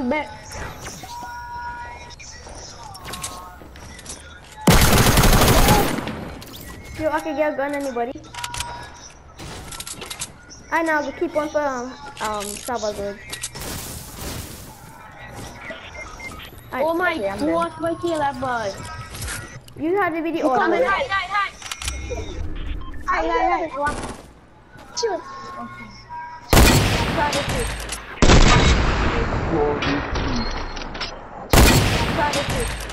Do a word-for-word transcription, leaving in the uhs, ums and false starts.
bet. Yo, I can get a gun, anybody? I know, but keep on for um, um Salvador. Right, Oh my yeah, god, vai kill boy. you have to be the You order. coming, hide, hide, hide. Hide, hide, hide. Shoot. Try to shoot. Try to shoot.